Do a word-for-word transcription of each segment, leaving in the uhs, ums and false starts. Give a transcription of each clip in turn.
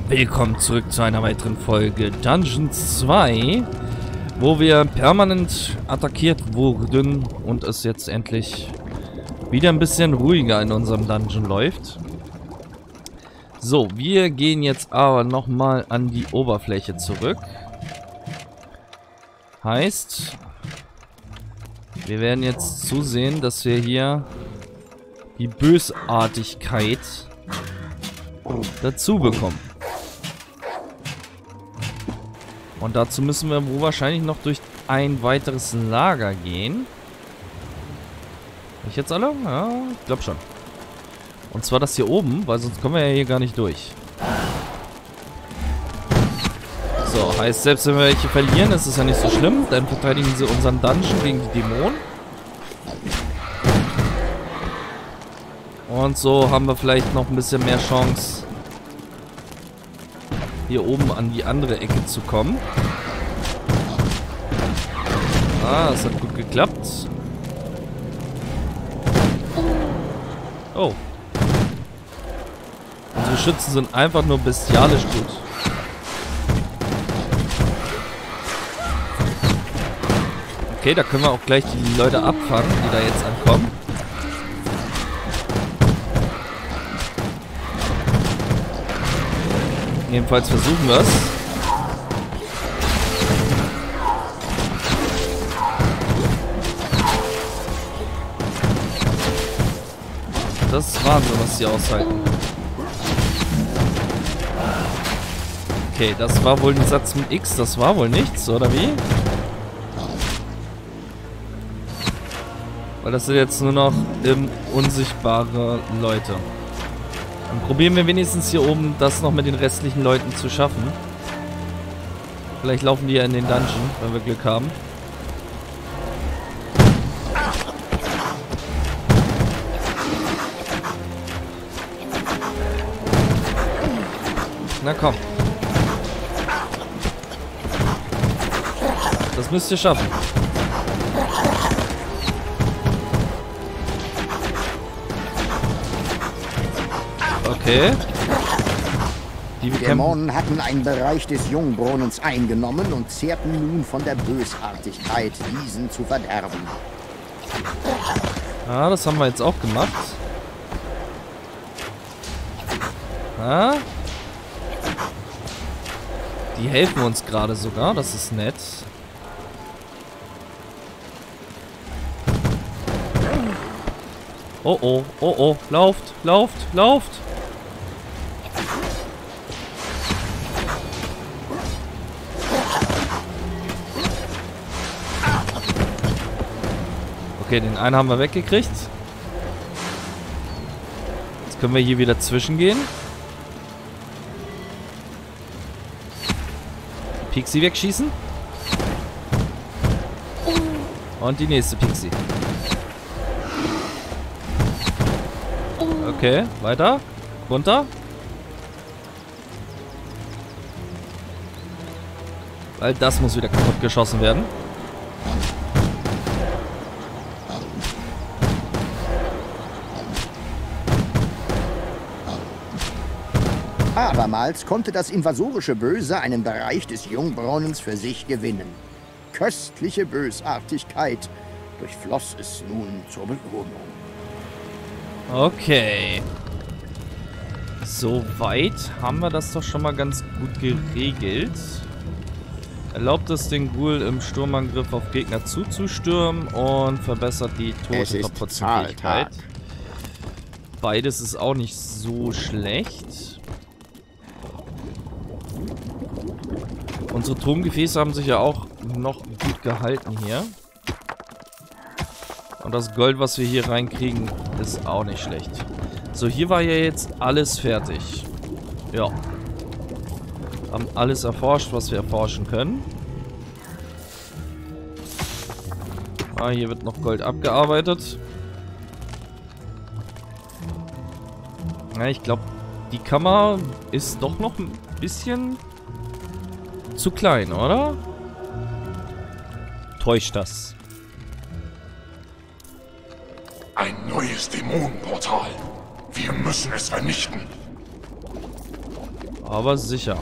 Willkommen zurück zu einer weiteren Folge Dungeons zwei, wo wir permanent attackiert wurden und es jetzt endlich wieder ein bisschen ruhiger in unserem Dungeon läuft. So, wir gehen jetzt aber nochmal an die Oberfläche zurück. Heißt, wir werden jetzt zusehen, dass wir hier die Bösartigkeit dazu bekommen. Und dazu müssen wir wohl wahrscheinlich noch durch ein weiteres Lager gehen. Ich jetzt alle? Ja, ich glaube schon. Und zwar das hier oben, weil sonst kommen wir ja hier gar nicht durch. So, heißt, selbst wenn wir welche verlieren, ist es ja nicht so schlimm. Dann verteidigen sie unseren Dungeon gegen die Dämonen. Und so haben wir vielleicht noch ein bisschen mehr Chance, hier oben an die andere Ecke zu kommen. Ah, das hat gut geklappt. Oh. Unsere Schützen sind einfach nur bestialisch gut. Okay, da können wir auch gleich die Leute abfangen, die da jetzt ankommen. Jedenfalls versuchen wir es. Das ist Wahnsinn, was sie aushalten. Okay, das war wohl ein Satz mit X, das war wohl nichts, oder wie? Weil das sind jetzt nur noch ähm, unsichtbare Leute. Dann probieren wir wenigstens hier oben, das noch mit den restlichen Leuten zu schaffen. Vielleicht laufen die ja in den Dungeon, wenn wir Glück haben. Na komm. Das müsst ihr schaffen. Okay. Die Dämonen hatten einen Bereich des Jungbrunnens eingenommen und zehrten nun von der Bösartigkeit, diesen zu verderben. Ah, das haben wir jetzt auch gemacht. Ah. Die helfen uns gerade sogar, das ist nett. Oh oh, oh oh, lauft, lauft, lauft. Okay, den einen haben wir weggekriegt. Jetzt können wir hier wieder zwischengehen. Pixie wegschießen. Und die nächste Pixie. Okay, weiter. Runter. Weil das muss wieder kaputt geschossen werden. Abermals konnte das invasorische Böse einen Bereich des Jungbrunnens für sich gewinnen. Köstliche Bösartigkeit durchfloss es nun zur Belohnung. Okay. Soweit haben wir das doch schon mal ganz gut geregelt. Erlaubt es den Ghoul im Sturmangriff auf Gegner zuzustürmen und verbessert die Totenverputzungsfähigkeit. Beides ist auch nicht so schlecht. Unsere Turmgefäße haben sich ja auch noch gut gehalten hier. Und das Gold, was wir hier reinkriegen, ist auch nicht schlecht. So, hier war ja jetzt alles fertig. Ja. Haben alles erforscht, was wir erforschen können. Ah, hier wird noch Gold abgearbeitet. Ja, ich glaube, die Kammer ist doch noch ein bisschen zu klein, oder? Täuscht das? Ein neues Dämonenportal. Wir müssen es vernichten. Aber sicher.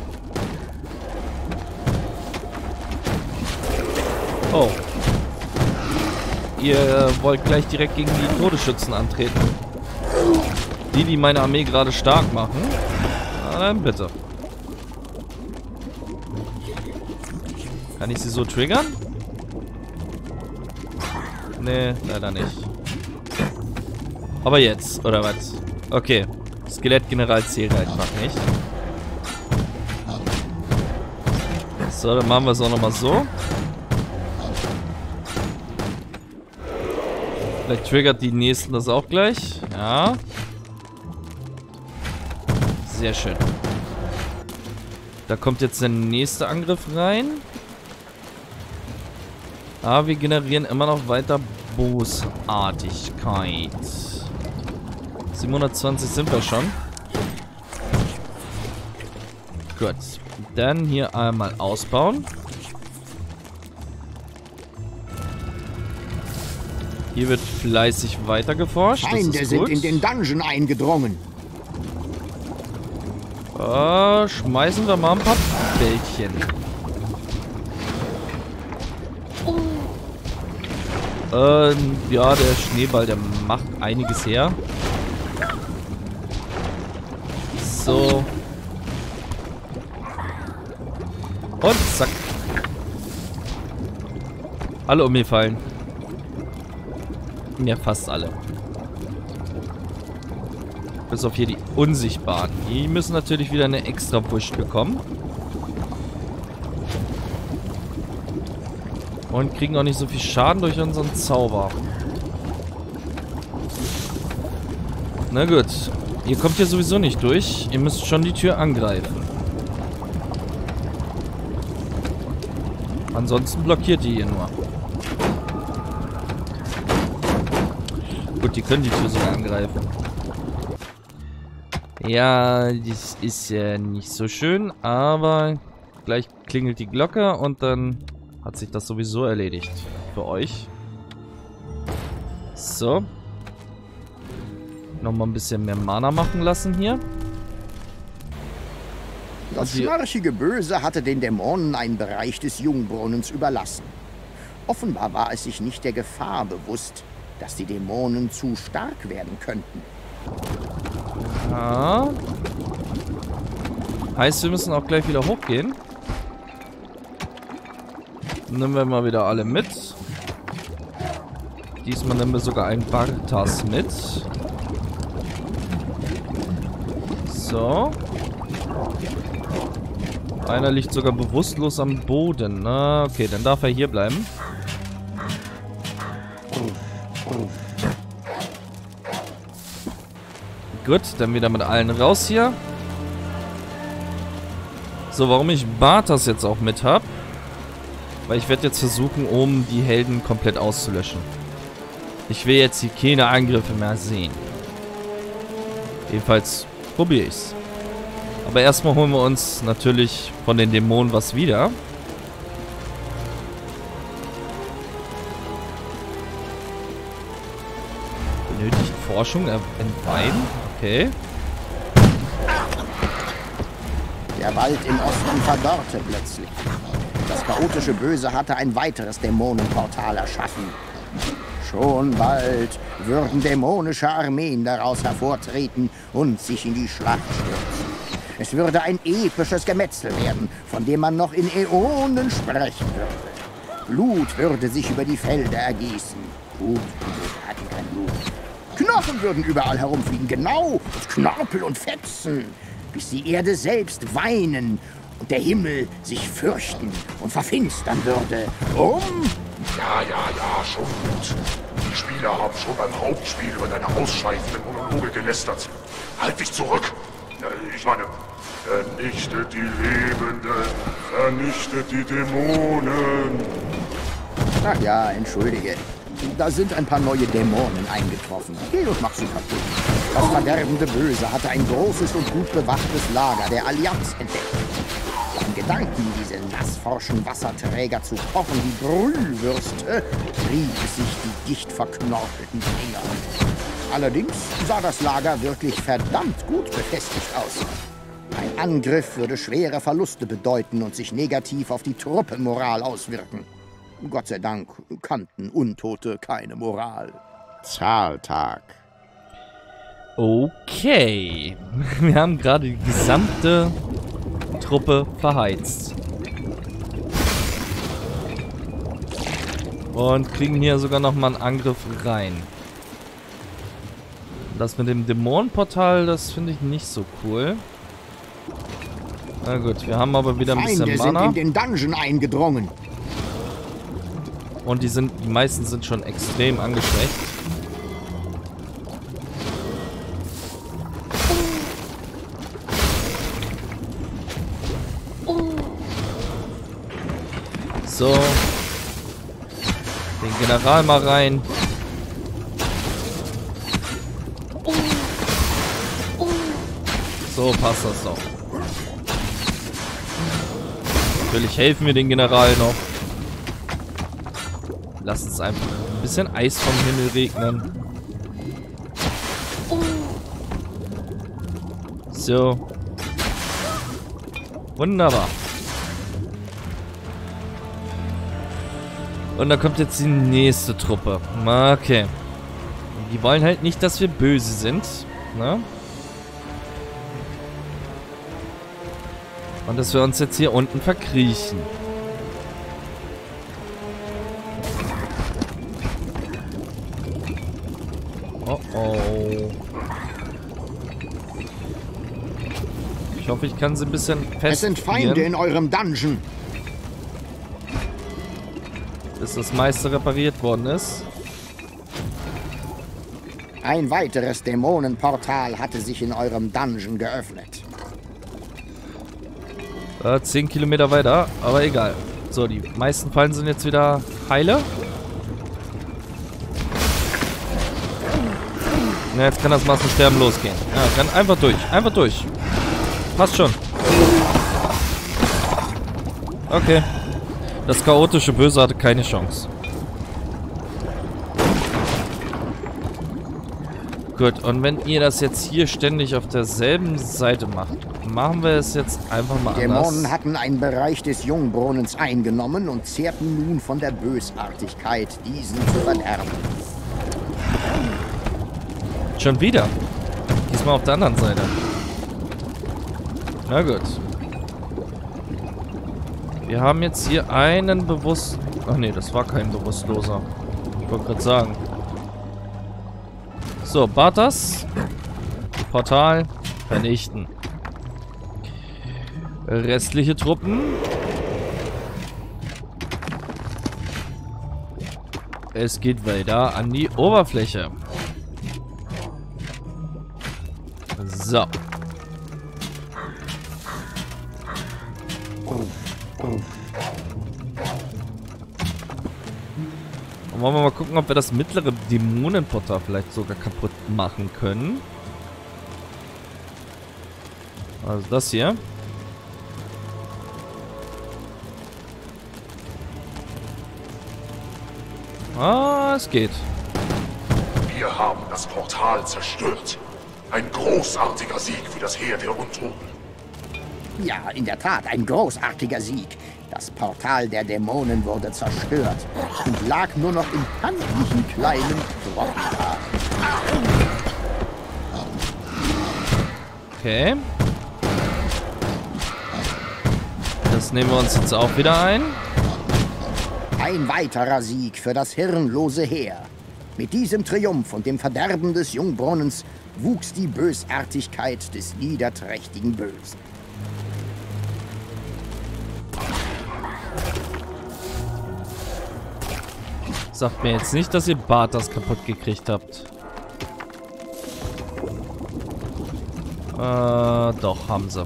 Oh. Ihr wollt gleich direkt gegen die Todesschützen antreten. Die, die meine Armee gerade stark machen. Na dann bitte. Kann ich sie so triggern? Nee, leider nicht. Aber jetzt, oder was? Okay. Skelettgeneral zählt einfach nicht. So, dann machen wir es auch nochmal so. Vielleicht triggert die nächsten das auch gleich. Ja. Sehr schön. Da kommt jetzt der nächste Angriff rein. Aber wir generieren immer noch weiter Bosartigkeit. siebenhundertzwanzig sind wir schon. Gut. Dann hier einmal ausbauen. Hier wird fleißig weiter geforscht. Feinde sind in den Dungeon eingedrungen. Uh, schmeißen wir mal ein paar Bällchen. Ähm, ja, der Schneeball, der macht einiges her. So. Und zack. Alle umgefallen. Ja, fast alle. Bis auf hier die Unsichtbaren. Die müssen natürlich wieder eine extra Push bekommen. Und kriegen auch nicht so viel Schaden durch unseren Zauber. Na gut. Ihr kommt hier sowieso nicht durch. Ihr müsst schon die Tür angreifen. Ansonsten blockiert die hier nur. Gut, die können die Tür sogar angreifen. Ja, das ist ja nicht so schön, aber gleich klingelt die Glocke und dann hat sich das sowieso erledigt für euch. So. Nochmal ein bisschen mehr Mana machen lassen hier. Das schnarchige Böse hatte den Dämonen einen Bereich des Jungbrunnens überlassen. Offenbar war es sich nicht der Gefahr bewusst, dass die Dämonen zu stark werden könnten. Ja. Heißt, wir müssen auch gleich wieder hochgehen. Nehmen wir mal wieder alle mit. Diesmal nehmen wir sogar einen Bartas mit. So. Einer liegt sogar bewusstlos am Boden. Na, okay, dann darf er hier bleiben. Gut, dann wieder mit allen raus hier. So, warum ich Bartas jetzt auch mit habe. Weil ich werde jetzt versuchen, oben die Helden komplett auszulöschen. Ich will jetzt hier keine Angriffe mehr sehen. Jedenfalls probiere ich es. Aber erstmal holen wir uns natürlich von den Dämonen was wieder. Benötigt Forschung entweihen. Okay. Der Wald im Osten verdorrte plötzlich. Das chaotische Böse hatte ein weiteres Dämonenportal erschaffen. Schon bald würden dämonische Armeen daraus hervortreten und sich in die Schlacht stürzen. Es würde ein episches Gemetzel werden, von dem man noch in Äonen sprechen würde. Blut würde sich über die Felder ergießen. Gut, die Böse hatten kein Blut. Knochen würden überall herumfliegen, genau, und Knorpel und Fetzen, bis die Erde selbst weinen und der Himmel sich fürchten und verfinstern würde, um... Ja, ja, ja, schon gut. Die Spieler haben schon beim Hauptspiel über deine ausschweifenden Monologe gelästert. Halt dich zurück! Ich meine, vernichtet die Lebenden, vernichtet die Dämonen. Ach ja, entschuldige. Da sind ein paar neue Dämonen eingetroffen. Geh und mach sie kaputt. Das verderbende Böse hatte ein großes und gut bewachtes Lager der Allianz entdeckt. Im Gedanken, diese nassforschen Wasserträger zu kochen wie Brühwürste, rieb sich die dicht verknorpelten Finger. Allerdings sah das Lager wirklich verdammt gut befestigt aus. Ein Angriff würde schwere Verluste bedeuten und sich negativ auf die Truppenmoral auswirken. Gott sei Dank kannten Untote keine Moral. Zahltag. Okay. Wir haben gerade die gesamte Truppe verheizt. Und kriegen hier sogar nochmal einen Angriff rein. Das mit dem Dämonenportal, das finde ich nicht so cool. Na gut, wir haben aber wieder ein bisschen Feinde Mana. sind in den Dungeon eingedrungen. Und die sind, die meisten sind schon extrem angeschwächt. So. Den General mal rein. So passt das doch. Natürlich helfen wir den General noch. Lass uns einfach ein bisschen Eis vom Himmel regnen. So. Wunderbar. Und da kommt jetzt die nächste Truppe. Okay. Die wollen halt nicht, dass wir böse sind. Ne? Und dass wir uns jetzt hier unten verkriechen. Oh oh. Ich hoffe, ich kann sie ein bisschen festziehen. Es sind Feinde in eurem Dungeon. Bis das meiste repariert worden ist. Ein weiteres Dämonenportal hatte sich in eurem Dungeon geöffnet. Äh, zehn Kilometer weiter, aber egal. So, die meisten Fallen sind jetzt wieder heile. Na, jetzt kann das Massensterben losgehen. Ja, renn einfach durch. Einfach durch. Passt schon. Okay. Das chaotische Böse hatte keine Chance. Gut, und wenn ihr das jetzt hier ständig auf derselben Seite macht, machen wir es jetzt einfach mal Die anders. Dämonen hatten einen Bereich des Jungbrunnens eingenommen und zehrten nun von der Bösartigkeit, diesen zu verderben. Schon wieder. Diesmal auf der anderen Seite. Na gut. Wir haben jetzt hier einen bewusst... Ach nee, das war kein Bewusstloser. Ich wollte gerade sagen. So, Bartas. Portal. Vernichten. Restliche Truppen. Es geht weiter an die Oberfläche. So. Und wollen wir mal gucken, ob wir das mittlere Dämonenportal vielleicht sogar kaputt machen können. Also das hier. Ah, es geht. Wir haben das Portal zerstört. Ein großartiger Sieg für das Heer der Untoten. Ja, in der Tat, ein großartiger Sieg. Das Portal der Dämonen wurde zerstört und lag nur noch in handlichen kleinen Brocken da. Okay. Das nehmen wir uns jetzt auch wieder ein. Ein weiterer Sieg für das hirnlose Heer. Mit diesem Triumph und dem Verderben des Jungbrunnens wuchs die Bösartigkeit des niederträchtigen Bösen. Sagt mir jetzt nicht, dass ihr Bartas kaputt gekriegt habt. Äh, doch, haben sie.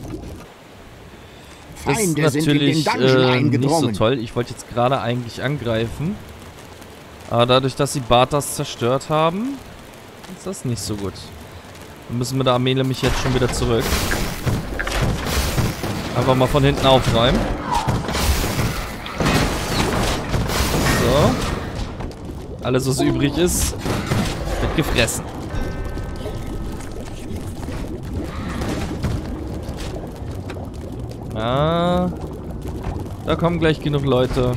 Das ist Feinde sind in natürlich den Dungeon äh, nicht eingedrungen. so toll. Ich wollte jetzt gerade eigentlich angreifen. Aber dadurch, dass sie Bartas zerstört haben, ist das nicht so gut. Dann müssen wir der Armee nämlich jetzt schon wieder zurück. Einfach mal von hinten aufräumen. So. Alles, was übrig ist, wird gefressen. Ja. Da kommen gleich genug Leute,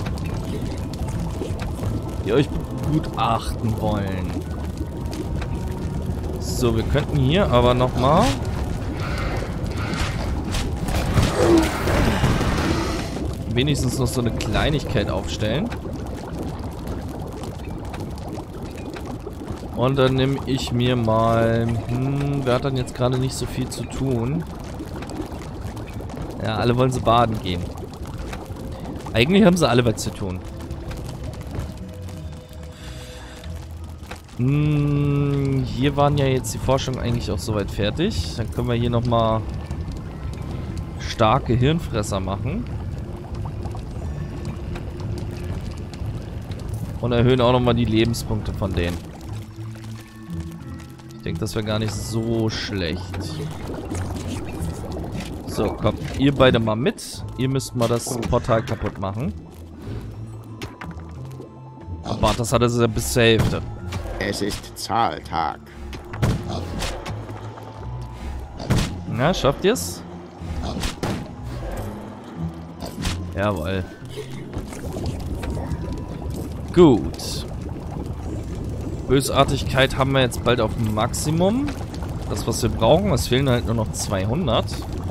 die euch begutachten wollen. So, wir könnten hier aber nochmal... wenigstens noch so eine Kleinigkeit aufstellen. Und dann nehme ich mir mal... Hm, wer hat dann jetzt gerade nicht so viel zu tun? Ja, alle wollen sie baden gehen. Eigentlich haben sie alle was zu tun. Hm, hier waren ja jetzt die Forschungen eigentlich auch soweit fertig. Dann können wir hier nochmal starke Hirnfresser machen. Und erhöhen auch nochmal die Lebenspunkte von denen. Ich denke, das wäre gar nicht so schlecht. So, kommt ihr beide mal mit. Ihr müsst mal das Portal kaputt machen. Aber das hat er ja bis zur Hälfte. Es ist Zahltag. Na, schafft ihr's? Jawohl. Gut. Bösartigkeit haben wir jetzt bald auf dem Maximum. Das, was wir brauchen. Es fehlen halt nur noch zweihundert.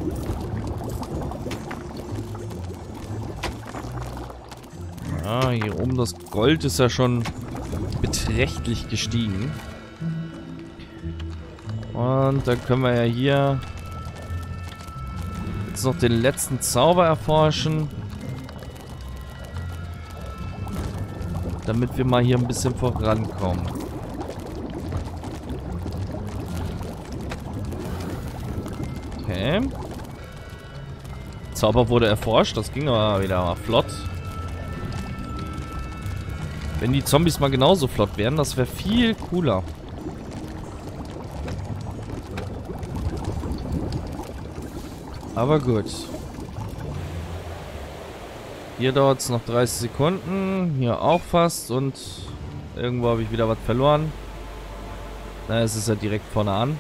Ja, hier oben das Gold ist ja schon beträchtlich gestiegen. Und dann können wir ja hier jetzt noch den letzten Zauber erforschen. Damit wir mal hier ein bisschen vorankommen. Okay. Zauber wurde erforscht. Das ging aber wieder mal flott. Wenn die Zombies mal genauso flott wären, das wäre viel cooler. Aber gut. Hier dauert es noch dreißig Sekunden. Hier auch fast. Und irgendwo habe ich wieder was verloren. Na, es ist ja direkt vorne an.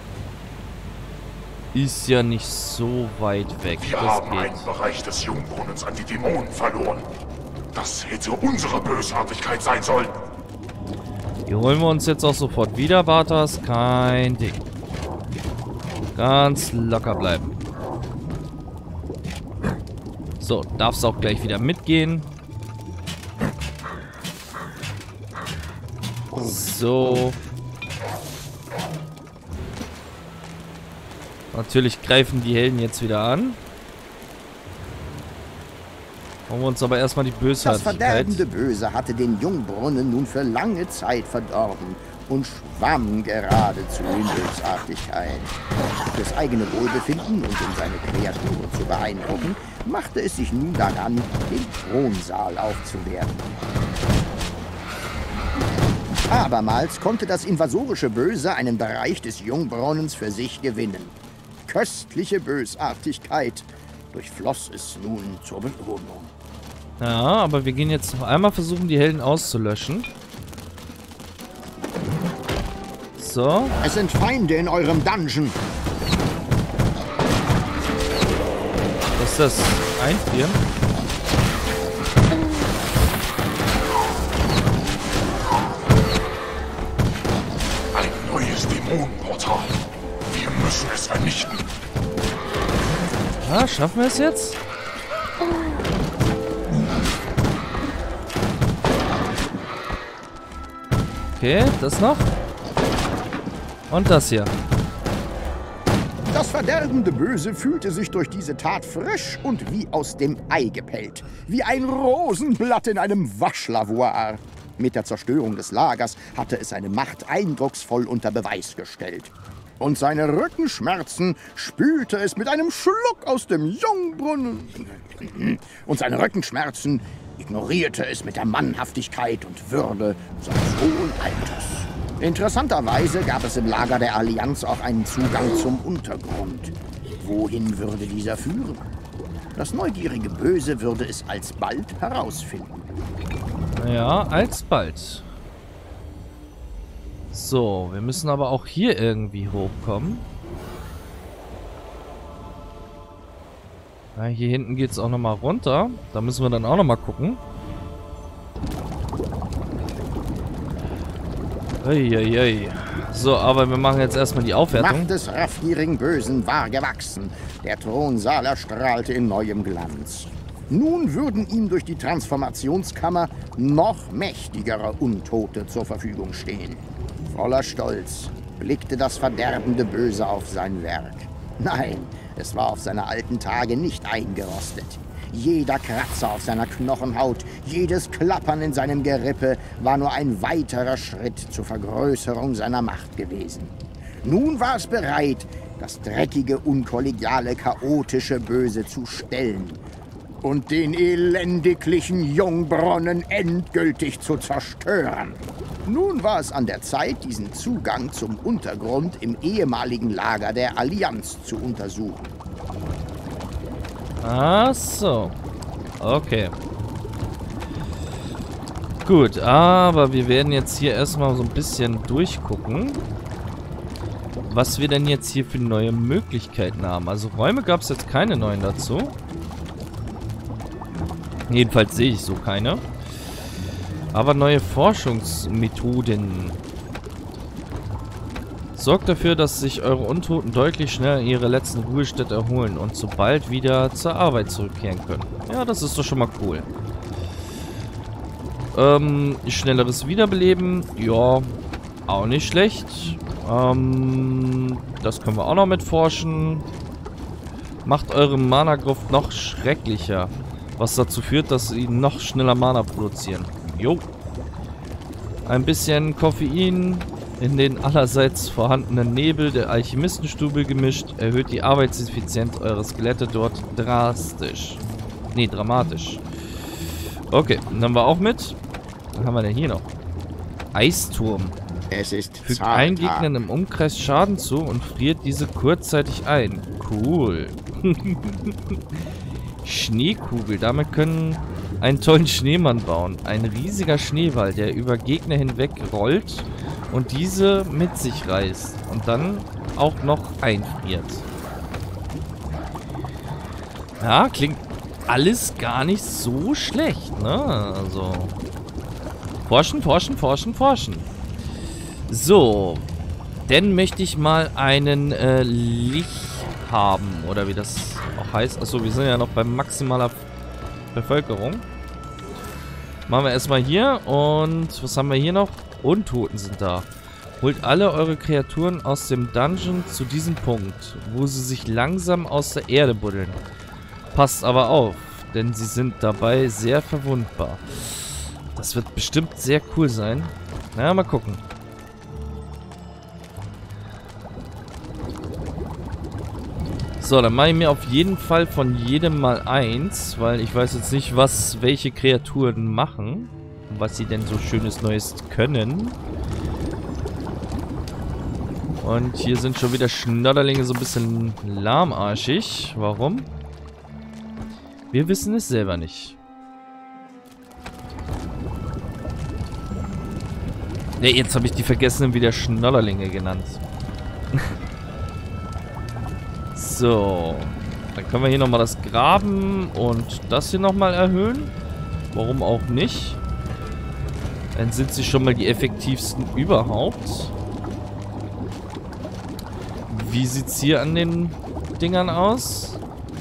Ist ja nicht so weit weg. Wir das haben geht. einen Bereich des Jungbrunnens an die Dämonen verloren. Das hätte unsere Bösartigkeit sein sollen. Die holen wir uns jetzt auch sofort wieder, Bartas. Kein Ding. Ganz locker bleiben. So, darfst auch gleich wieder mitgehen. So. Natürlich greifen die Helden jetzt wieder an. Wollen wir uns aber erstmal die Das Bösartigkeit... verderbende Böse hatte den Jungbrunnen nun für lange Zeit verdorben und schwamm geradezu in Bösartigkeit. Fürs eigene Wohlbefinden und um seine Kreaturen zu beeindrucken, machte es sich nun daran, den Thronsaal aufzuwerten. Abermals konnte das invasorische Böse einen Bereich des Jungbrunnens für sich gewinnen. Köstliche Bösartigkeit durchfloss es nun zur Belohnung. Ja, aber wir gehen jetzt noch einmal versuchen, die Helden auszulöschen. So. Es sind Feinde in eurem Dungeon. Was ist das? Einfrieren? Ein neues Dämonenportal. Wir müssen es vernichten. Ah, schaffen wir es jetzt? Okay, das noch. Und das hier. Das verderbende Böse fühlte sich durch diese Tat frisch und wie aus dem Ei gepellt. Wie ein Rosenblatt in einem Waschlavoir. Mit der Zerstörung des Lagers hatte es seine Macht eindrucksvoll unter Beweis gestellt. Und seine Rückenschmerzen spülte es mit einem Schluck aus dem Jungbrunnen. Und seine Rückenschmerzen ignorierte es mit der Mannhaftigkeit und Würde seines hohen Alters. Interessanterweise gab es im Lager der Allianz auch einen Zugang zum Untergrund. Wohin würde dieser führen? Das neugierige Böse würde es alsbald herausfinden. Ja, alsbald. So, wir müssen aber auch hier irgendwie hochkommen. Ja, hier hinten geht es auch nochmal runter. Da müssen wir dann auch nochmal gucken. Eieiei. So, aber wir machen jetzt erstmal die Aufwertung. Macht des raffgierigen Bösen war gewachsen. Der Thronsaal erstrahlte in neuem Glanz. Nun würden ihm durch die Transformationskammer noch mächtigere Untote zur Verfügung stehen. Voller Stolz blickte das verderbende Böse auf sein Werk. Nein, es war auf seine alten Tage nicht eingerostet. Jeder Kratzer auf seiner Knochenhaut, jedes Klappern in seinem Gerippe war nur ein weiterer Schritt zur Vergrößerung seiner Macht gewesen. Nun war es bereit, das dreckige, unkollegiale, chaotische Böse zu stellen und den elendiglichen Jungbrunnen endgültig zu zerstören. Nun war es an der Zeit, diesen Zugang zum Untergrund im ehemaligen Lager der Allianz zu untersuchen. Ach so. Okay. Gut, aber wir werden jetzt hier erstmal so ein bisschen durchgucken, was wir denn jetzt hier für neue Möglichkeiten haben. Also Räume gab es jetzt keine neuen dazu. Jedenfalls sehe ich so keine. Aber neue Forschungsmethoden. Sorgt dafür, dass sich eure Untoten deutlich schneller in ihre letzten Ruhestätte erholen und so bald wieder zur Arbeit zurückkehren können. Ja, das ist doch schon mal cool. Ähm, schnelleres Wiederbeleben. Ja, auch nicht schlecht. Ähm, das können wir auch noch mit forschen. Macht eure Mana-Gruft noch schrecklicher. Was dazu führt, dass sie noch schneller Mana produzieren. Jo. Ein bisschen Koffein in den allerseits vorhandenen Nebel der Alchemistenstube gemischt, erhöht die Arbeitseffizienz eurer Skelette dort drastisch. Nee, dramatisch. Okay, dann haben wir auch mit. Was haben wir denn hier noch? Eisturm. Es ist Fügt allen Gegnern im Umkreis Schaden zu und friert diese kurzzeitig ein. Cool. Schneekugel. Damit können einen tollen Schneemann bauen. Ein riesiger Schneewall, der über Gegner hinweg rollt und diese mit sich reißt und dann auch noch einfriert. Ja, klingt alles gar nicht so schlecht, ne? Also forschen, forschen, forschen, forschen. So, dann möchte ich mal einen äh, Licht haben, oder wie das auch heißt. Achso, wir sind ja noch bei maximaler Bevölkerung. Machen wir erstmal hier. Und was haben wir hier noch? Untoten sind da. Holt alle eure Kreaturen aus dem Dungeon zu diesem Punkt, wo sie sich langsam aus der Erde buddeln. Passt aber auf, denn sie sind dabei sehr verwundbar. Das wird bestimmt sehr cool sein. Na, ja, mal gucken. So, dann mache ich mir auf jeden Fall von jedem mal eins, weil ich weiß jetzt nicht, was welche Kreaturen machen. Und was sie denn so schönes Neues können. Und hier sind schon wieder Schnodderlinge so ein bisschen lahmarschig. Warum? Wir wissen es selber nicht. Ne, jetzt habe ich die Vergessenen wieder Schnodderlinge genannt. So. Dann können wir hier nochmal das Graben und das hier nochmal erhöhen. Warum auch nicht? Dann sind sie schon mal die effektivsten überhaupt. Wie sieht es hier an den Dingern aus?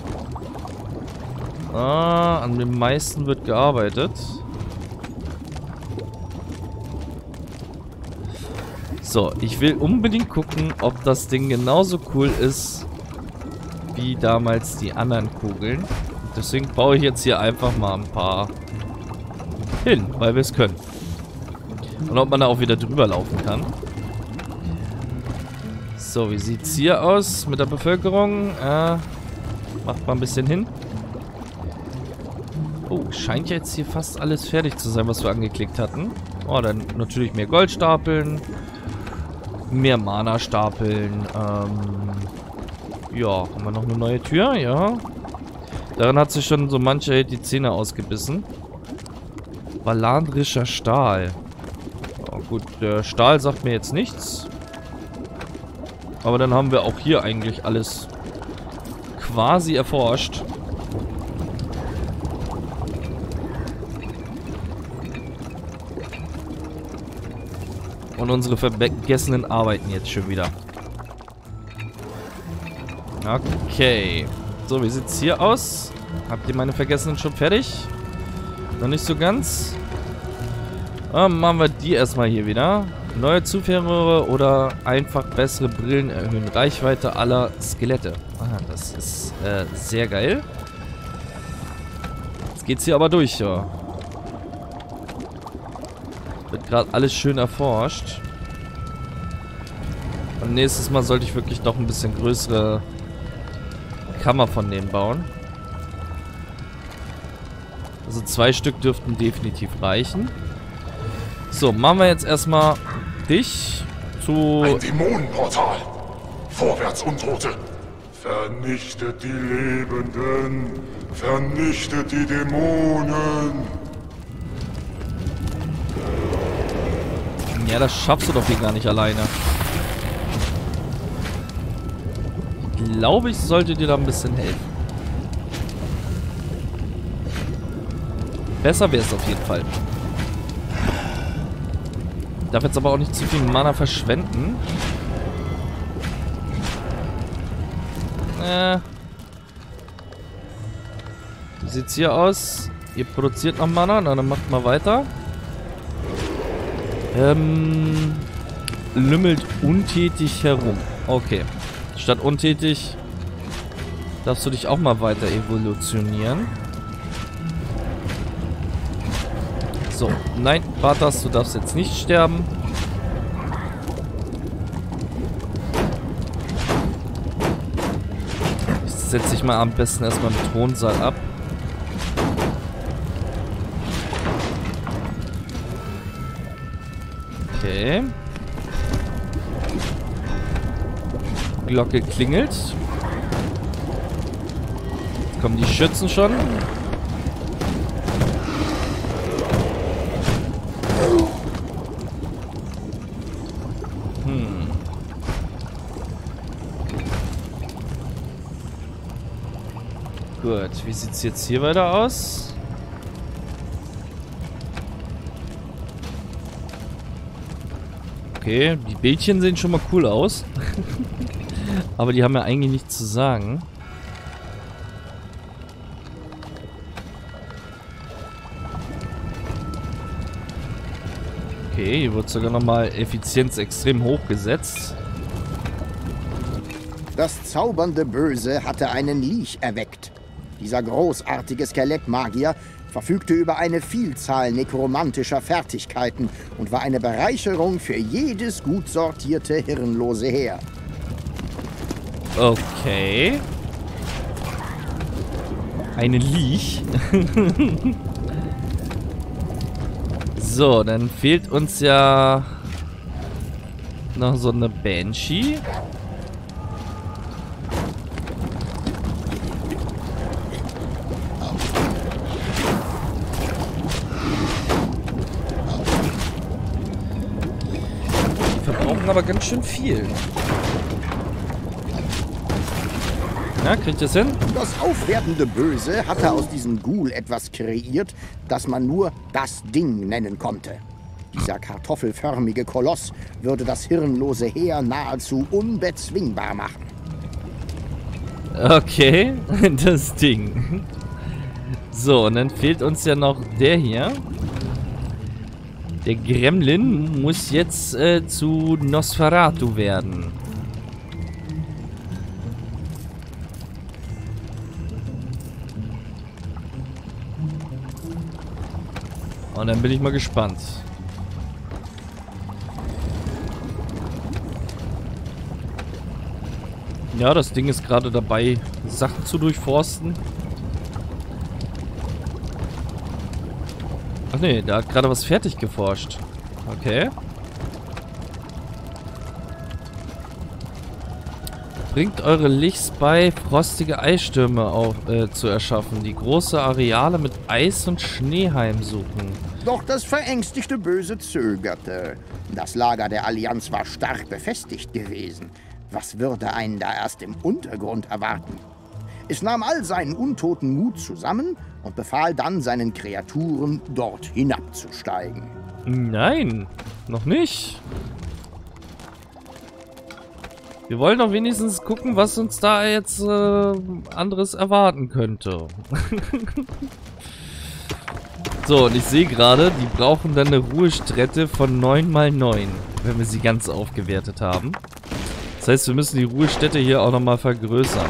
Ah, an den meisten wird gearbeitet. So, ich will unbedingt gucken, ob das Ding genauso cool ist wie damals die anderen Kugeln. Deswegen baue ich jetzt hier einfach mal ein paar hin, weil wir es können. Und ob man da auch wieder drüber laufen kann. So, wie sieht es hier aus mit der Bevölkerung? Äh, macht mal ein bisschen hin. Oh, scheint jetzt hier fast alles fertig zu sein, was wir angeklickt hatten. Oh, dann natürlich mehr Goldstapeln. Mehr Mana-Stapeln. Ähm, ja, haben wir noch eine neue Tür? Ja. Daran hat sich schon so mancher die Zähne ausgebissen. Valandrischer Stahl. Oh, gut, der Stahl sagt mir jetzt nichts. Aber dann haben wir auch hier eigentlich alles quasi erforscht. Und unsere vergessenen Arbeiten jetzt schon wieder. Okay. So, wie sieht's hier aus? Habt ihr meine Vergessenen schon fertig? Noch nicht so ganz. Dann machen wir die erstmal hier wieder. Neue Zufährröhre oder einfach bessere Brillen erhöhen Reichweite aller Skelette. Ah, das ist äh, sehr geil. Jetzt geht's hier aber durch, ja. Wird gerade alles schön erforscht. Und nächstes Mal sollte ich wirklich noch ein bisschen größere Kammer von denen bauen. Also zwei Stück dürften definitiv reichen. So, machen wir jetzt erstmal dich zu... Ein Dämonenportal. Vorwärts, Untote. Vernichtet die Lebenden. Vernichtet die Dämonen. Ja, das schaffst du doch hier gar nicht alleine. Ich glaube, ich sollte dir da ein bisschen helfen. Besser wäre es auf jeden Fall. Ich darf jetzt aber auch nicht zu viel Mana verschwenden. Äh. Wie sieht's hier aus? Ihr produziert noch Mana, na dann macht mal weiter. Ähm, lümmelt untätig herum. Okay. Statt untätig darfst du dich auch mal weiter evolutionieren. So. Nein, Bartas, du darfst jetzt nicht sterben. Ich setze dich mal am besten erstmal im Thronsaal ab. Okay. Glocke klingelt. Jetzt kommen die Schützen schon. Hm. Gut, wie sieht es jetzt hier weiter aus? Okay, die Bildchen sehen schon mal cool aus. Aber die haben ja eigentlich nichts zu sagen. Okay, hier wird sogar nochmal Effizienz extrem hochgesetzt. Das zaubernde Böse hatte einen Lich erweckt. Dieser großartige Skelettmagier verfügte über eine Vielzahl nekromantischer Fertigkeiten und war eine Bereicherung für jedes gut sortierte, hirnlose Heer. Okay. Eine Lich. So, dann fehlt uns ja noch so eine Banshee. Aber ganz schön viel. Ja, kriegt ihr es hin? Das aufwerdende Böse hatte aus diesem Ghoul etwas kreiert, das man nur das Ding nennen konnte. Dieser kartoffelförmige Koloss würde das hirnlose Heer nahezu unbezwingbar machen. Okay, das Ding. So, und dann fehlt uns ja noch der hier. Der Gremlin muss jetzt äh, zu Nosferatu werden. Und dann bin ich mal gespannt. Ja, das Ding ist gerade dabei, Sachen zu durchforsten. Ach nee, der hat gerade was fertig geforscht. Okay. Bringt eure Lichs bei, frostige Eisstürme auf, äh, zu erschaffen, die große Areale mit Eis und Schnee heimsuchen. Doch das verängstigte Böse zögerte. Das Lager der Allianz war stark befestigt gewesen. Was würde einen da erst im Untergrund erwarten? Es nahm all seinen untoten Mut zusammen und befahl dann seinen Kreaturen, dort hinabzusteigen. Nein, noch nicht. Wir wollen doch wenigstens gucken, was uns da jetzt äh, anderes erwarten könnte. So, und ich sehe gerade, die brauchen dann eine Ruhestätte von neun mal neun, wenn wir sie ganz aufgewertet haben. Das heißt, wir müssen die Ruhestätte hier auch nochmal vergrößern.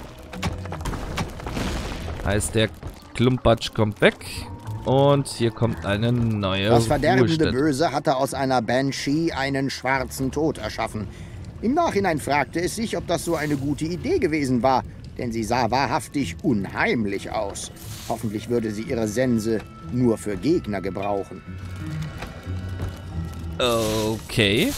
Heißt, der Klumpatsch kommt weg. Und hier kommt eine neue Das verderbende Ruhestätte. Böse hatte aus einer Banshee einen schwarzen Tod erschaffen. Im Nachhinein fragte es sich, ob das so eine gute Idee gewesen war, denn sie sah wahrhaftig unheimlich aus. Hoffentlich würde sie ihre Sense nur für Gegner gebrauchen. Okay.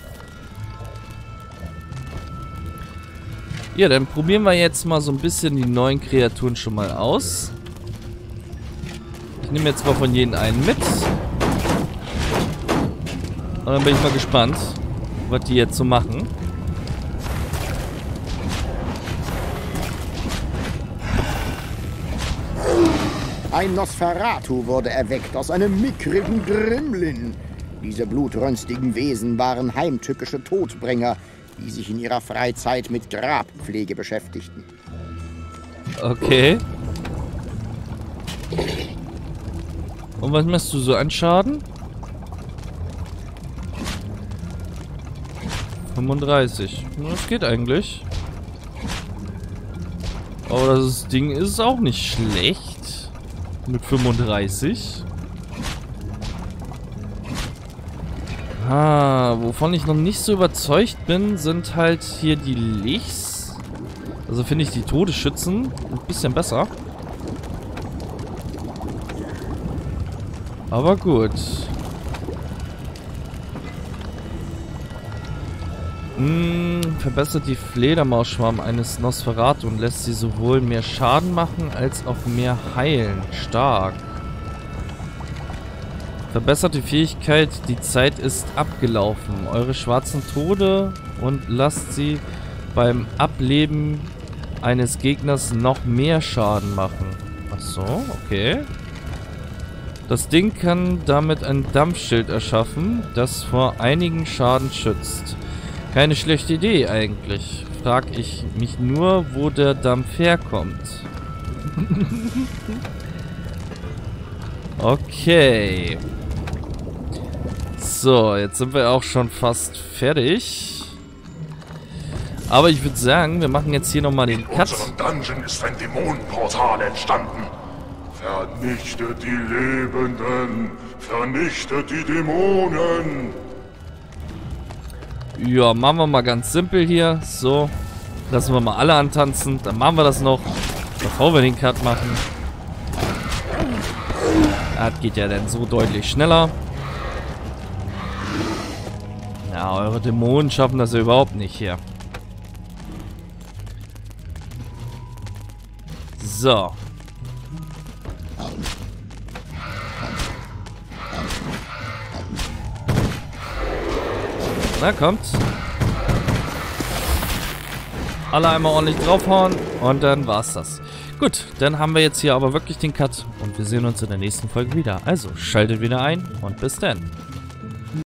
Ja, dann probieren wir jetzt mal so ein bisschen die neuen Kreaturen schon mal aus. Ich nehme jetzt mal von jedem einen mit. Und dann bin ich mal gespannt, was die jetzt so machen. Ein Nosferatu wurde erweckt aus einem mickrigen Gremlin. Diese blutrünstigen Wesen waren heimtückische Todbringer, die sich in ihrer Freizeit mit Grabpflege beschäftigten. Okay. Und was machst du so an Schaden? fünfunddreißig. Das geht eigentlich. Aber das Ding ist auch nicht schlecht. Mit fünfunddreißig. Ah, wovon ich noch nicht so überzeugt bin, sind halt hier die Lichs. Also finde ich die Todesschützen ein bisschen besser. Aber gut. Hm, verbessert die Fledermausschwarm eines Nosferatu und lässt sie sowohl mehr Schaden machen, als auch mehr heilen. Stark. Verbessert die Fähigkeit, die Zeit ist abgelaufen. Eure schwarzen Tode und lasst sie beim Ableben eines Gegners noch mehr Schaden machen. Ach so, okay. Das Ding kann damit ein Dampfschild erschaffen, das vor einigen Schaden schützt. Keine schlechte Idee eigentlich. Frag ich mich nur, wo der Dampf herkommt. Okay. So, jetzt sind wir auch schon fast fertig. Aber ich würde sagen, wir machen jetzt hier nochmal den Cut. In unserem Dungeon ist ein Dämonenportal entstanden. Vernichtet die Lebenden, vernichtet die Dämonen. Ja, machen wir mal ganz simpel hier. So, lassen wir mal alle antanzen. Dann machen wir das noch, bevor wir den Cut machen. Das geht ja dann so deutlich schneller. Ja, eure Dämonen schaffen das ja überhaupt nicht hier. So. Na, kommt. Alle einmal ordentlich draufhauen und dann war's das. Gut, dann haben wir jetzt hier aber wirklich den Cut und wir sehen uns in der nächsten Folge wieder. Also, schaltet wieder ein und bis dann.